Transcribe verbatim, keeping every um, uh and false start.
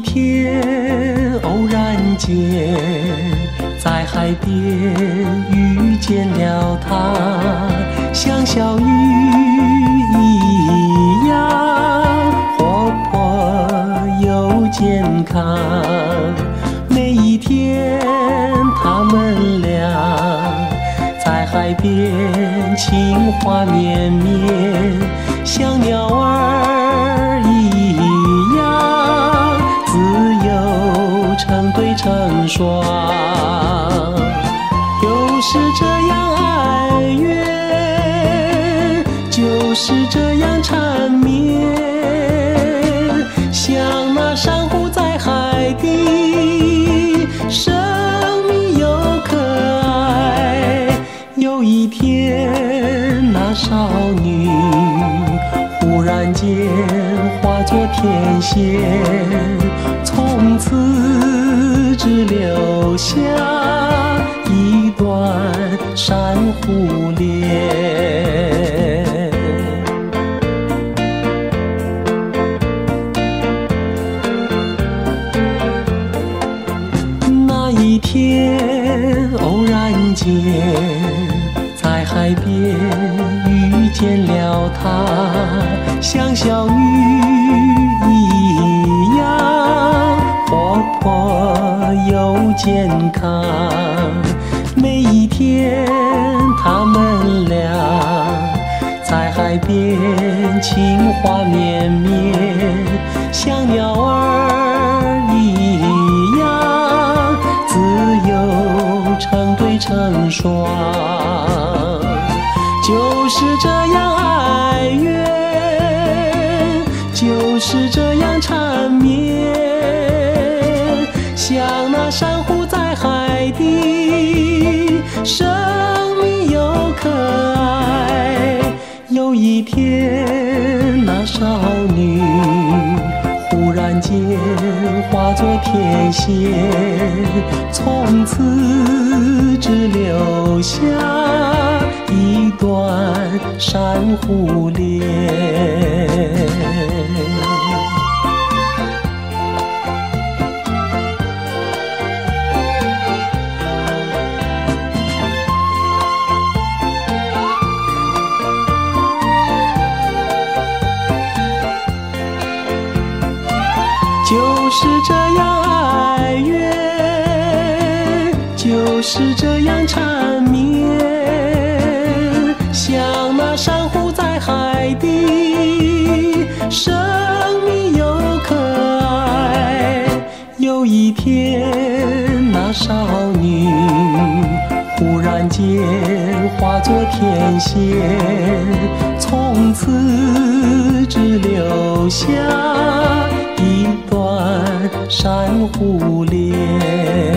天偶然间，在海边遇见了她，像小鱼一样活泼又健康。每一天他们俩在海边情话绵绵，像鸟儿一样自由成对成双。就是这样爱缘，就是这样缠绵，像那珊瑚在海底，神秘又可爱。有一天那少女忽然间化作天仙，从此只留下一段珊瑚恋。那一天偶然间在海边遇见了她，像小鱼一样活泼又健康。每一天他们俩在海边情话绵绵，像鸟儿一样自由成对成双。就是这样爱缘，就是这样缠绵，像那珊瑚在海底，神秘又可爱。有一天那少女忽然间化作天仙，从此只留下一段珊瑚恋。就是这样爱缘，就是这样缠绵，像那珊瑚在海底，神秘又可爱。有一天那少女忽然间化作天仙，从此只留下一段珊瑚恋。